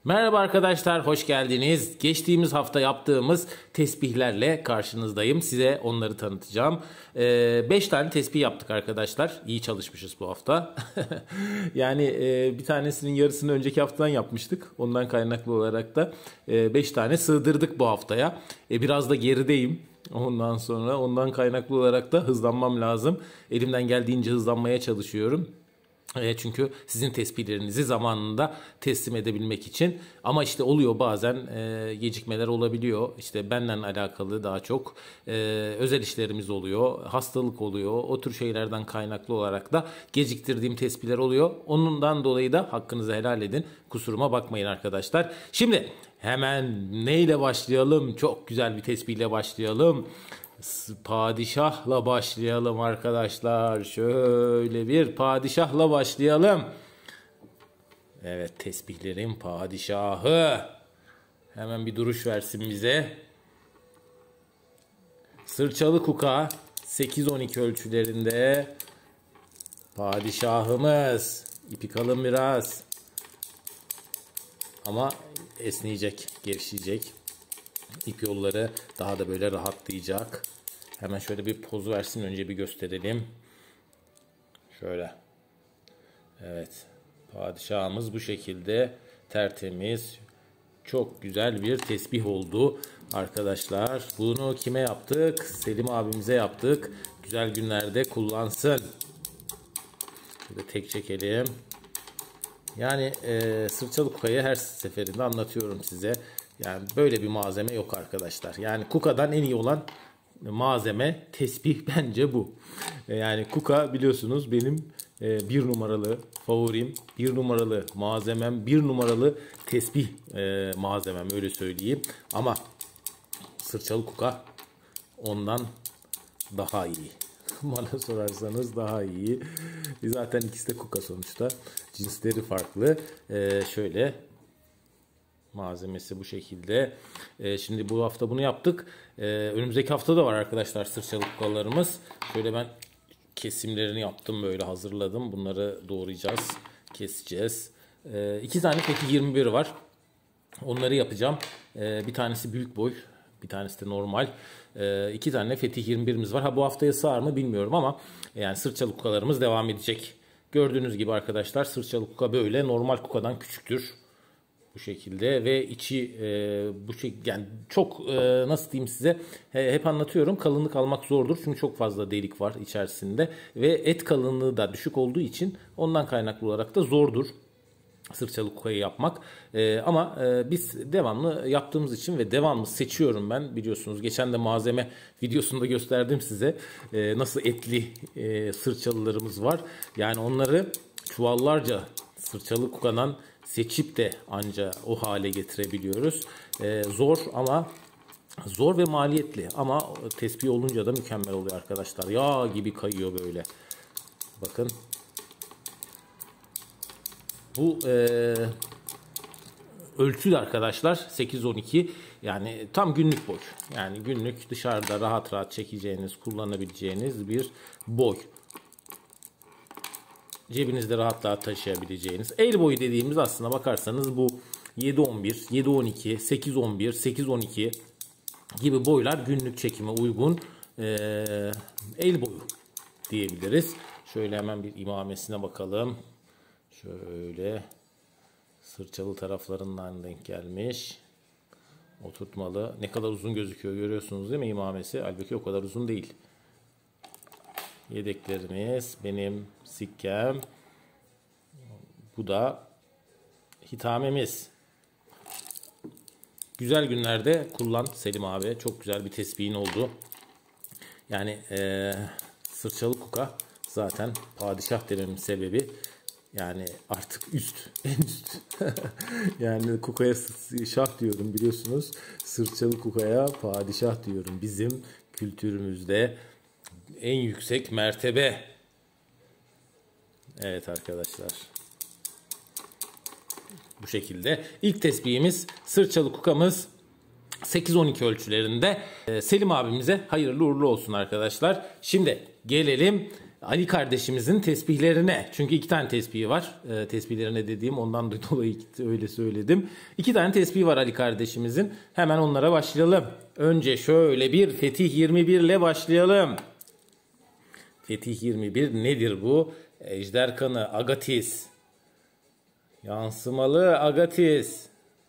Merhaba arkadaşlar, hoş geldiniz. Geçtiğimiz hafta yaptığımız tesbihlerle karşınızdayım. Size onları tanıtacağım. 5 tane tesbih yaptık arkadaşlar. İyi çalışmışız bu hafta. Yani bir tanesinin yarısını önceki haftadan yapmıştık. Ondan kaynaklı olarak da 5 tane sığdırdık bu haftaya. Biraz da gerideyim. Ondan kaynaklı olarak da hızlanmam lazım. Elimden geldiğince hızlanmaya çalışıyorum. Çünkü sizin tespihlerinizi zamanında teslim edebilmek için. Ama işte oluyor bazen gecikmeler olabiliyor. İşte benden alakalı daha çok özel işlerimiz oluyor. Hastalık oluyor. O tür şeylerden kaynaklı olarak da geciktirdiğim tespihler oluyor. Ondan dolayı da hakkınızı helal edin. Kusuruma bakmayın arkadaşlar. Şimdi hemen neyle başlayalım? Çok güzel bir tespihle başlayalım. Padişahla başlayalım arkadaşlar. Şöyle bir padişahla başlayalım. Evet, tesbihlerin padişahı. Hemen bir duruş versin bize. Sırçalı kuka 8-12 ölçülerinde padişahımız. İpi kalın biraz. Ama esneyecek, gevşeyecek. İp yolları daha da böyle rahatlayacak. Hemen şöyle bir poz versin, önce bir gösterelim. Şöyle. Evet. Padişahımız bu şekilde tertemiz. Çok güzel bir tesbih oldu arkadaşlar. Bunu kime yaptık? Selim abimize yaptık. Güzel günlerde kullansın. Şöyle tek çekelim. Yani sırçalı kukayı her seferinde anlatıyorum size. Yani böyle bir malzeme yok arkadaşlar. Yani kukadan en iyi olan malzeme tesbih bence bu. Yani kuka biliyorsunuz benim bir numaralı favorim, bir numaralı malzemem, bir numaralı tesbih malzemem, öyle söyleyeyim. Ama sırçalı kuka ondan daha iyi. Bana sorarsanız daha iyi. Zaten ikisi de kuka sonuçta. Cinsleri farklı. Şöyle malzemesi bu şekilde. Şimdi bu hafta bunu yaptık. Önümüzdeki hafta da var arkadaşlar sırçalı kukalarımız. Şöyle ben kesimlerini yaptım, böyle hazırladım. Bunları doğrayacağız, keseceğiz. 2 tane Fethi 21 var. Onları yapacağım. Bir tanesi büyük boy, bir tanesi de normal. 2 tane Fetih 21'imiz var. Bu haftaya sığar mı bilmiyorum ama yani sırçalı kukalarımız devam edecek. Gördüğünüz gibi arkadaşlar sırçalı kuka böyle normal kukadan küçüktür. Bu şekilde ve içi bu şekilde, yani çok nasıl diyeyim size, hep anlatıyorum, kalınlık almak zordur çünkü çok fazla delik var içerisinde ve et kalınlığı da düşük olduğu için ondan kaynaklı olarak da zordur sırçalı kukayı yapmak. Ama biz devamlı yaptığımız için ve devamlı seçiyorum ben, biliyorsunuz. Geçen de malzeme videosunda gösterdim size. Nasıl etli sırçalılarımız var. Yani onları çuvallarca sırçalı kukadan seçip de anca o hale getirebiliyoruz. Zor ve maliyetli ama tespih olunca da mükemmel oluyor arkadaşlar. Yağ gibi kayıyor böyle. Bakın. Bu ölçü arkadaşlar 8-12, yani tam günlük boy. Yani günlük dışarıda rahat rahat çekeceğiniz, kullanabileceğiniz bir boy. Cebinizde rahat rahat taşıyabileceğiniz. El boyu dediğimiz aslına bakarsanız bu 7-11, 7-12, 8-11, 8-12 gibi boylar günlük çekime uygun el boyu diyebiliriz. Şöyle hemen bir imamesine bakalım. Şöyle sırçalı taraflarından denk gelmiş. Oturtmalı. Ne kadar uzun gözüküyor görüyorsunuz değil mi imamesi? Halbuki o kadar uzun değil. Yedeklerimiz, benim sikkem. Bu da hitamemiz. Güzel günlerde kullan Selim abi. Çok güzel bir tespihin oldu. Yani sırçalı kuka zaten padişah dememin sebebi. Yani artık en üst. Yani kukaya şah diyorum biliyorsunuz. Sırçalı kukaya padişah diyorum. Bizim kültürümüzde en yüksek mertebe. Evet arkadaşlar. Bu şekilde. İlk tesbihimiz sırçalı kukamız 8-12 ölçülerinde. Selim abimize hayırlı uğurlu olsun arkadaşlar. Şimdi gelelim Ali kardeşimizin tesbihlerine. Çünkü 2 tane tespihi var. Tesbihlerine dediğim ondan dolayı öyle söyledim. 2 tane tesbihi var Ali kardeşimizin. Hemen onlara başlayalım. Önce şöyle bir Fetih 21 ile başlayalım. Fetih 21 nedir bu? Ejder kanı, agatis. Yansımalı agatis.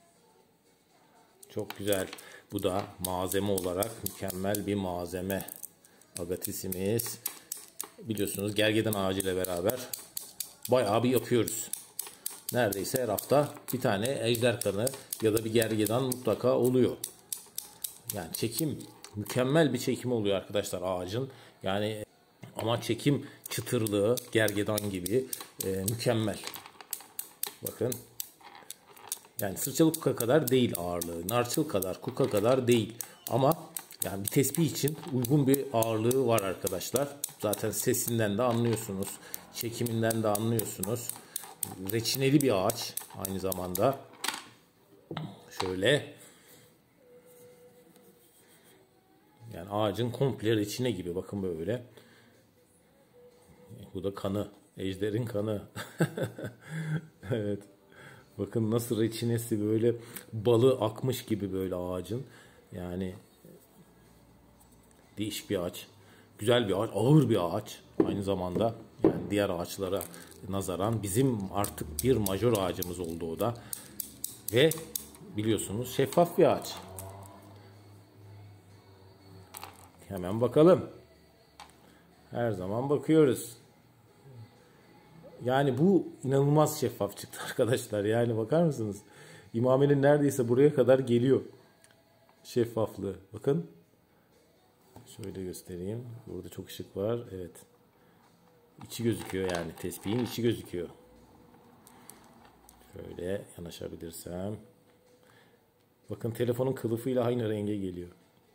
Çok güzel. Bu da malzeme olarak mükemmel bir malzeme. Agatisimiz. Biliyorsunuz gergedan ağacı ile beraber bayağı bir yapıyoruz. Neredeyse her hafta bir tane ejder kanı ya da bir gergedan mutlaka oluyor. Yani çekim mükemmel bir çekim oluyor arkadaşlar ağacın. Yani ama çekim çıtırlığı gergedan gibi mükemmel. Bakın. Yani sırçalı kuka kadar değil ağırlığı. Narçıl kadar, kuka kadar değil. Ama yani bir tesbih için uygun bir ağırlığı var arkadaşlar. Zaten sesinden de anlıyorsunuz. Çekiminden de anlıyorsunuz. Reçineli bir ağaç aynı zamanda. Şöyle. Yani ağacın komple reçine gibi. Bakın böyle. Bu da kanı. Ejderin kanı. Evet. Bakın nasıl reçinesi böyle balı akmış gibi böyle ağacın. Yani değişik bir ağaç. Güzel bir ağaç. Ağır bir ağaç. Aynı zamanda yani diğer ağaçlara nazaran bizim artık bir majör ağacımız oldu o da. Ve biliyorsunuz şeffaf bir ağaç. Hemen bakalım. Her zaman bakıyoruz. Yani bu inanılmaz şeffaf çıktı arkadaşlar. Yani bakar mısınız? İmamenin neredeyse buraya kadar geliyor. Şeffaflığı. Bakın. Şöyle göstereyim. Burada çok ışık var. Evet. İçi gözüküyor yani. Tespihin içi gözüküyor. Şöyle yanaşabilirsem. Bakın telefonun kılıfıyla aynı renge geliyor.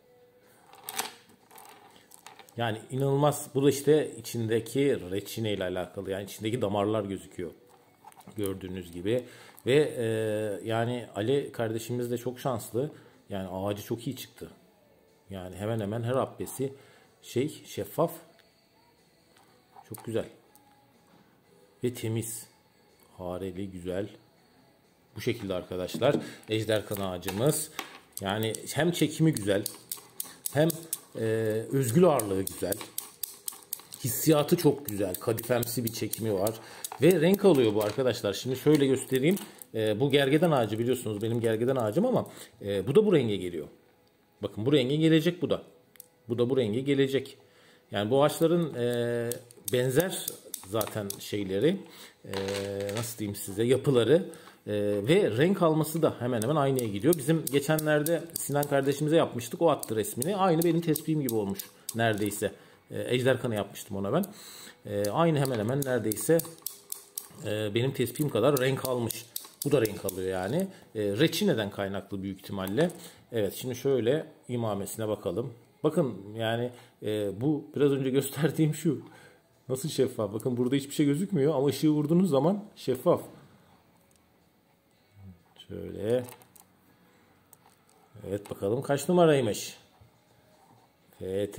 Yani inanılmaz. Bu da işte içindeki reçine ile alakalı. Yani içindeki damarlar gözüküyor. Gördüğünüz gibi. Ve yani Ali kardeşimiz de çok şanslı. Yani ağacı çok iyi çıktı. Yani hemen hemen her habbesi şeffaf. Çok güzel. Ve temiz. Hareli, güzel. Bu şekilde arkadaşlar. Ejder kanı ağacımız. Yani hem çekimi güzel. Hem özgül ağırlığı güzel. Hissiyatı çok güzel. Kadifemsi bir çekimi var. Ve renk alıyor bu arkadaşlar. Şimdi şöyle göstereyim. Bu gergedan ağacı biliyorsunuz benim gergedan ağacım ama bu da bu renge geliyor. Bakın bu renge gelecek bu da. Bu da bu renge gelecek. Yani bu ağaçların benzer zaten şeyleri nasıl diyeyim size yapıları ve renk alması da hemen hemen aynıya gidiyor. Bizim geçenlerde Sinan kardeşimize yapmıştık. O attı resmini. Aynı benim tespihim gibi olmuş neredeyse. Ejder kanı yapmıştım ona ben. Aynı hemen hemen neredeyse benim tespihim kadar renk almış. Bu da renk alıyor yani. Reçineden kaynaklı büyük ihtimalle. Evet şimdi şöyle imamesine bakalım. Bakın yani bu biraz önce gösterdiğim şu. Nasıl şeffaf? Bakın burada hiçbir şey gözükmüyor ama ışığı vurduğunuz zaman şeffaf. Şöyle. Evet bakalım kaç numaraymış. FT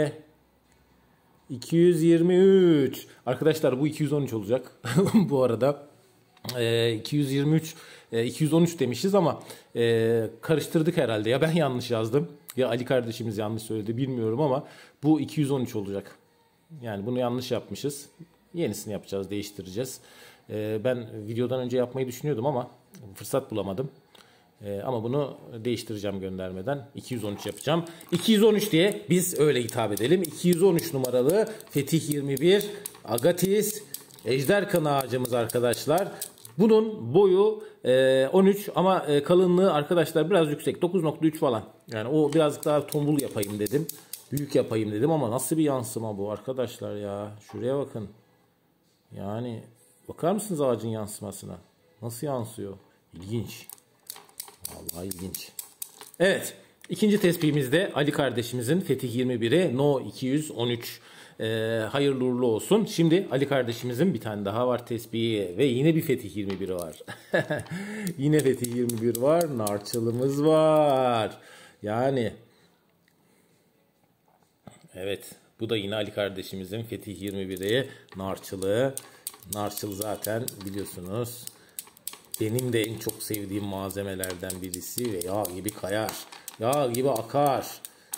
223. Arkadaşlar bu 213 olacak. Bu arada 223 213 demişiz ama karıştırdık herhalde. Ya ben yanlış yazdım ya Ali kardeşimiz yanlış söyledi bilmiyorum ama bu 213 olacak. Yani bunu yanlış yapmışız. Yenisini yapacağız, değiştireceğiz. Ben videodan önce yapmayı düşünüyordum ama fırsat bulamadım. Ama bunu değiştireceğim göndermeden. 213 yapacağım. 213 diye biz öyle hitap edelim. 213 numaralı Fetih 21 Agatis Ejder kanı ağacımız arkadaşlar. Bunun boyu 13 ama kalınlığı arkadaşlar biraz yüksek. 9.3 falan. Yani o birazcık daha tombul yapayım dedim. Büyük yapayım dedim ama nasıl bir yansıma bu arkadaşlar ya. Şuraya bakın. Yani bakar mısınız ağacın yansımasına? Nasıl yansıyor? İlginç. Vallahi ilginç. Evet. İkinci tespihimizde Ali kardeşimizin Fetih 21'i No 213. Hayırlı uğurlu olsun. Şimdi Ali kardeşimizin bir tane daha var tespihi ve yine bir Fetih 21'i var. Yine Fetih 21 var. Narçılımız var. Yani evet. Bu da yine Ali kardeşimizin Fetih 21'i narçılı. Narçıl zaten biliyorsunuz benim de en çok sevdiğim malzemelerden birisi ve yağ gibi kayar. Yağ gibi akar.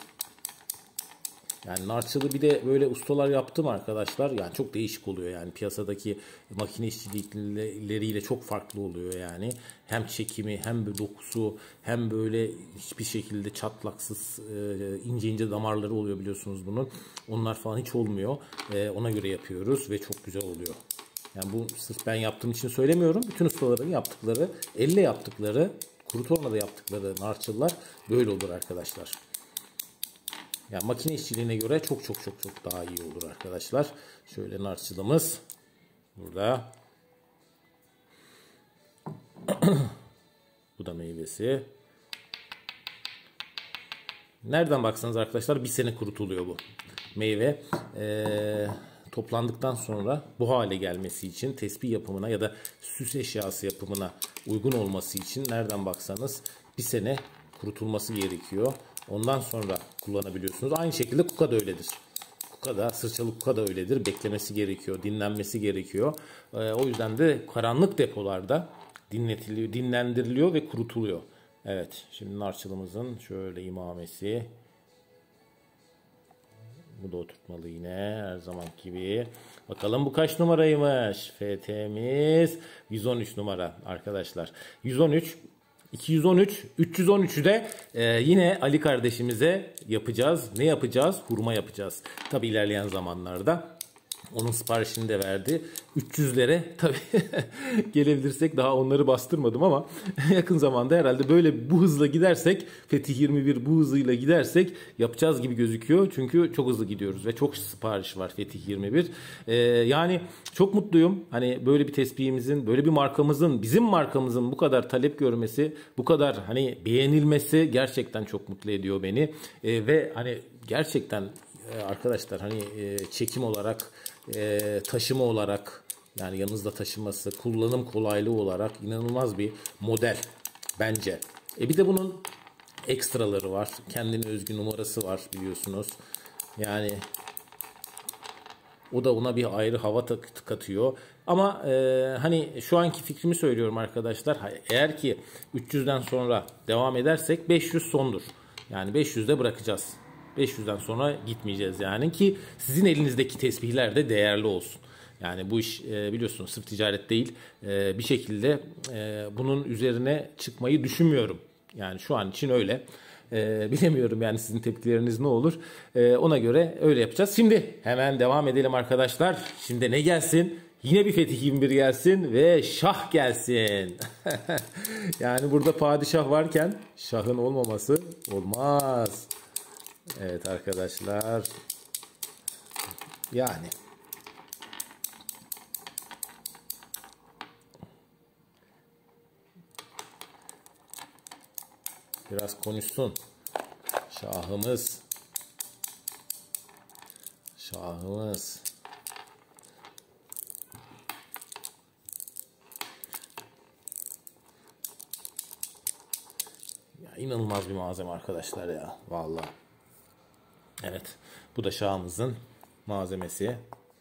Yani narçılı bir de böyle ustalar yaptım arkadaşlar. Yani çok değişik oluyor yani piyasadaki makine işçilikleriyle çok farklı oluyor yani. Hem çekimi hem böyle dokusu hem böyle hiçbir şekilde çatlaksız ince ince damarları oluyor biliyorsunuz bunun. Onlar falan hiç olmuyor. Ona göre yapıyoruz ve çok güzel oluyor. Yani bu sırf ben yaptığım için söylemiyorum. Bütün ustaların yaptıkları, elle yaptıkları, kuru tornada yaptıkları narçıllar böyle olur arkadaşlar. Yani makine işçiliğine göre çok daha iyi olur arkadaşlar. Şöyle narçılımız burada. Bu da meyvesi. Nereden baksanız arkadaşlar bir sene kurutuluyor bu meyve. Toplandıktan sonra bu hale gelmesi için tespih yapımına ya da süs eşyası yapımına uygun olması için nereden baksanız bir sene kurutulması gerekiyor. Ondan sonra kullanabiliyorsunuz. Aynı şekilde kuka da öyledir. Kuka da, sırçalı kuka da öyledir. Beklemesi gerekiyor, dinlenmesi gerekiyor. O yüzden de karanlık depolarda dinlendiriliyor ve kurutuluyor. Evet, şimdi narçılımızın şöyle imamesi. Bu da oturtmalı yine her zaman gibi. Bakalım bu kaç numaraymış? FT'miz 113 numara arkadaşlar. 113, 213, 313'ü de yine Ali kardeşimize yapacağız. Ne yapacağız? Hurma yapacağız. Tabi ilerleyen zamanlarda. Onun siparişini de verdi. 300'lere tabii gelebilirsek daha onları bastırmadım ama yakın zamanda herhalde böyle bu hızla gidersek Fetih 21 bu hızıyla gidersek yapacağız gibi gözüküyor. Çünkü çok hızlı gidiyoruz ve çok sipariş var Fetih 21. Yani çok mutluyum. Hani böyle bir tespihimizin, böyle bir markamızın, bizim markamızın bu kadar talep görmesi, bu kadar hani beğenilmesi gerçekten çok mutlu ediyor beni. Ve hani gerçekten arkadaşlar hani çekim olarak taşıma olarak yani yanınızda taşıması, kullanım kolaylığı olarak inanılmaz bir model bence. Bir de bunun ekstraları var. Kendine özgü numarası var biliyorsunuz. Yani o da ona bir ayrı hava katıyor. Ama hani şu anki fikrimi söylüyorum arkadaşlar. Eğer ki 300'den sonra devam edersek 500 sondur. Yani 500'de bırakacağız. 500'den sonra gitmeyeceğiz yani ki sizin elinizdeki tesbihler de değerli olsun. Yani bu iş biliyorsunuz sırf ticaret değil. Bir şekilde bunun üzerine çıkmayı düşünmüyorum. Yani şu an için öyle. Bilemiyorum yani sizin tepkileriniz ne olur. Ona göre öyle yapacağız. Şimdi hemen devam edelim arkadaşlar. Şimdi ne gelsin? Yine bir Fetih 21 gelsin ve şah gelsin. Yani burada padişah varken şahın olmaması olmaz. Evet arkadaşlar. Yani. Biraz konuşsun. Şahımız. Şahımız. Ya inanılmaz bir malzeme arkadaşlar ya. Vallahi. Evet. Bu da şahımızın malzemesi.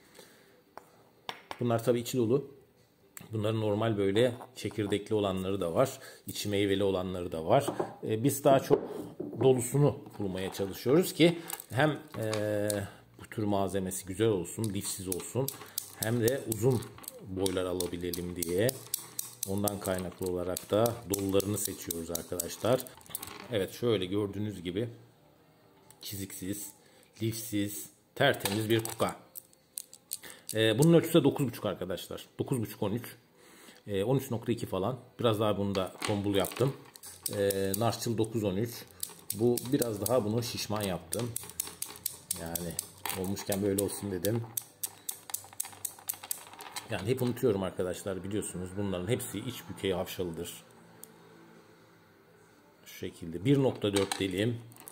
Bunlar tabii içi dolu. Bunların normal böyle çekirdekli olanları da var. İçi meyveli olanları da var. Biz daha çok dolusunu bulmaya çalışıyoruz ki hem bu tür malzemesi güzel olsun, dipsiz olsun. Hem de uzun boylar alabilelim diye. Ondan kaynaklı olarak da dolularını seçiyoruz arkadaşlar. Evet şöyle gördüğünüz gibi çiziksiz, lifsiz, tertemiz bir kuka. Bunun ölçüsü de 9.5 arkadaşlar. 9.5-13. 13.2 falan. Biraz daha bunu da tombul yaptım. Narçıl 9.13. Bu biraz daha bunu şişman yaptım. Yani olmuşken böyle olsun dedim. Yani hep unutuyorum arkadaşlar biliyorsunuz. Bunların hepsi iç bükey hafşalıdır. Şu şekilde. 1.4 dilim.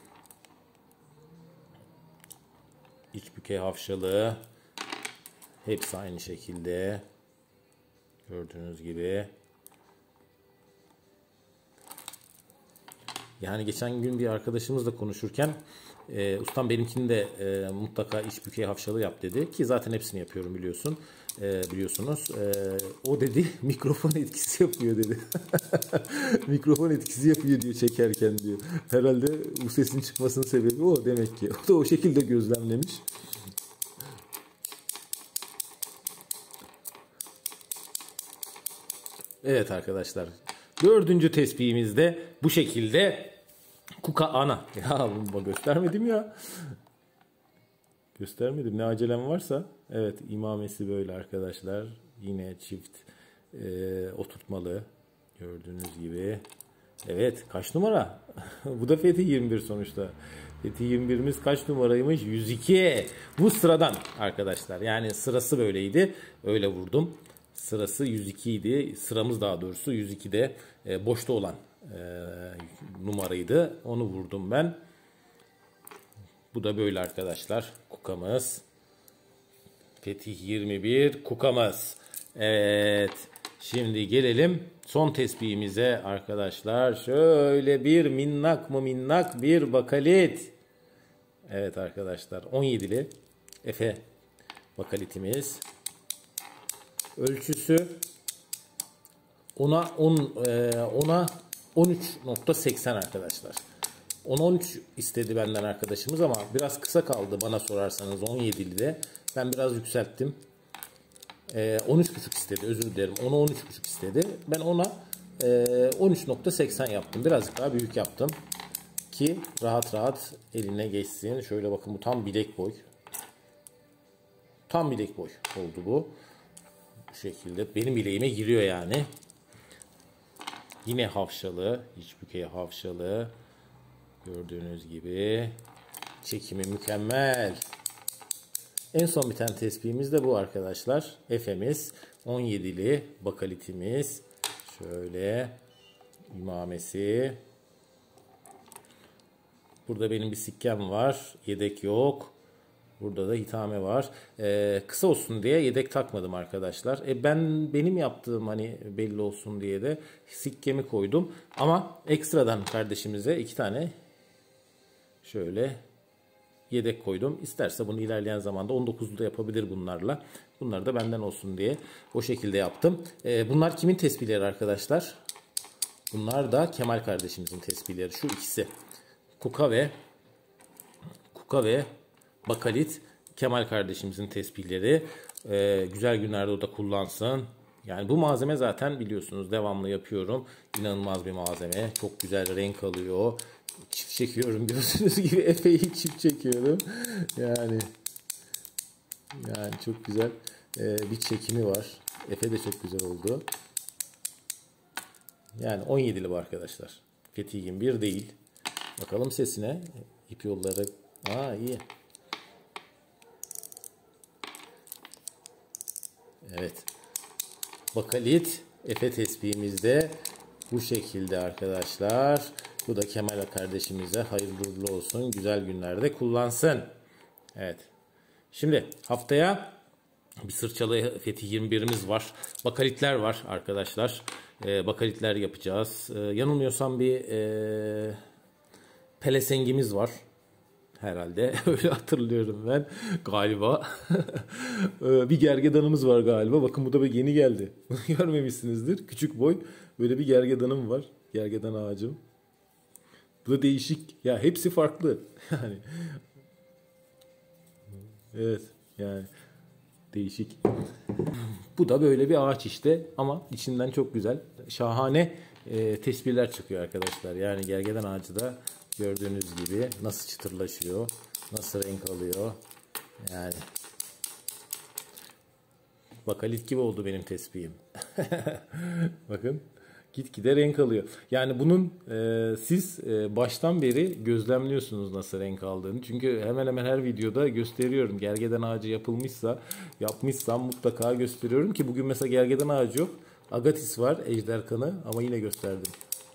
İç bükey hafşalı. Hepsi aynı şekilde. Gördüğünüz gibi. Yani geçen gün bir arkadaşımızla konuşurken ustam benimkini de mutlaka iç bükey hafşalı yap dedi. Ki zaten hepsini yapıyorum biliyorsun. Biliyorsunuz. O dedi mikrofon etkisi yapıyor dedi. Mikrofon etkisi yapıyor diyor çekerken diyor. Herhalde bu sesin çıkmasının sebebi o demek ki. O da o şekilde gözlemlemiş. Evet arkadaşlar. Dördüncü tespihimiz de bu şekilde kuka ana. Ya bunu göstermedim ya. Göstermedim. Ne acelem varsa. Evet imamesi böyle arkadaşlar. Yine çift oturtmalı. Gördüğünüz gibi. Evet kaç numara? Bu da Fethi 21 sonuçta. Fethi 21'imiz kaç numaraymış? 102. Bu sıradan arkadaşlar. Yani sırası böyleydi. Öyle vurdum. Sırası 102 idi. Sıramız daha doğrusu 102'de boşta olan numaraydı. Onu vurdum ben. Bu da böyle arkadaşlar. Kukamız. Fetih 21 kukamız. Evet. Şimdi gelelim son tespihimize arkadaşlar. Şöyle bir minnak mı minnak bir bakalit. Evet arkadaşlar 17'li Efe bakalitimiz. Ölçüsü ona 13.80 arkadaşlar. 10-13 istedi benden arkadaşımız ama biraz kısa kaldı bana sorarsanız 17'li de. Ben biraz yükselttim. 13.5 istedi özür dilerim. Ona 13.5 istedi. Ben ona 13.80 yaptım. Birazcık daha büyük yaptım. Ki rahat rahat eline geçsin. Şöyle bakın bu tam bilek boy. Tam bilek boy oldu bu. Bu şekilde benim bileğime giriyor yani. Yine hafşalı. İç bükey hafşalı. Gördüğünüz gibi. Çekimi mükemmel. En son bir tane tespihimiz de bu arkadaşlar. Efe'miz 17'li bakalitimiz. Şöyle imamesi. Burada benim bir sikkem var. Yedek yok. Burada da hitame var. Kısa olsun diye yedek takmadım arkadaşlar. Benim yaptığım hani belli olsun diye de sikkemi koydum. Ama ekstradan kardeşimize 2 tane şöyle yedek koydum. İsterse bunu ilerleyen zamanda 19'da yapabilir bunlarla. Bunlar da benden olsun diye o şekilde yaptım. Bunlar kimin tespihleri arkadaşlar? Bunlar da Kemal kardeşimizin tespihleri. Şu ikisi. Kuka ve bakalit Kemal kardeşimizin tespihleri. Güzel günlerde o da kullansın. Yani bu malzeme zaten biliyorsunuz devamlı yapıyorum. İnanılmaz bir malzeme. Çok güzel renk alıyor. Çift çekiyorum gördüğünüz gibi epey çift çekiyorum. Yani çok güzel bir çekimi var. Efe de çok güzel oldu. Yani 17'li bu arkadaşlar. Fethi 21 değil. Bakalım sesine. İp yolları. İyi. Evet. Bakalit Efe tespihimizde bu şekilde arkadaşlar. Bu da Kemal kardeşimize hayırlı uğurlu olsun. Güzel günlerde kullansın. Evet. Şimdi haftaya bir sırçalı Fethi 21'imiz var. Bakalitler var arkadaşlar. Bakalitler yapacağız. Yanılmıyorsam bir pelesengimiz var. Herhalde öyle hatırlıyorum ben galiba. Bir gergedanımız var galiba. Bakın bu da yeni geldi. Görmemişsinizdir. Küçük boy böyle bir gergedanım var. Gergedan ağacım. Bu da değişik. Ya hepsi farklı. Yani evet yani değişik. Bu da böyle bir ağaç işte ama içinden çok güzel şahane tespihler çıkıyor arkadaşlar. Yani gergedan ağacı da gördüğünüz gibi nasıl çıtırlaşıyor, nasıl renk alıyor. Yani bakalit gibi oldu benim tespihim. Bakın gitgide renk alıyor. Yani bunun siz baştan beri gözlemliyorsunuz nasıl renk aldığını. Çünkü hemen hemen her videoda gösteriyorum. Gergedan ağacı yapmışsam mutlaka gösteriyorum ki bugün mesela gergedan ağacı yok. Agatis var, ejder kanı ama yine gösterdim.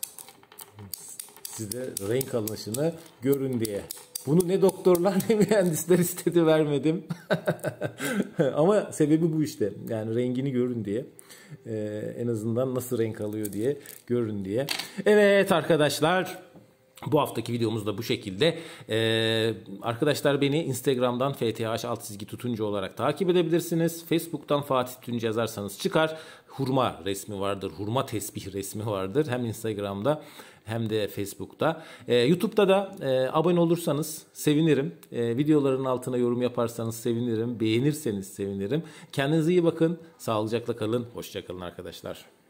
Size renk alınışını görün diye. Bunu ne doktorlar ne mühendisler istedi vermedim. Ama sebebi bu işte. Yani rengini görün diye. En azından nasıl renk alıyor diye görün diye. Evet arkadaşlar. Bu haftaki videomuz da bu şekilde. Arkadaşlar beni Instagram'dan FTH_Tutuncu olarak takip edebilirsiniz. Facebook'tan Fatih Tutuncu yazarsanız çıkar. Hurma resmi vardır. Hurma tesbih resmi vardır. Hem Instagram'da hem de Facebook'ta. YouTube'da da abone olursanız sevinirim. Videoların altına yorum yaparsanız sevinirim. Beğenirseniz sevinirim. Kendinize iyi bakın. Sağlıcakla kalın. Hoşça kalın arkadaşlar.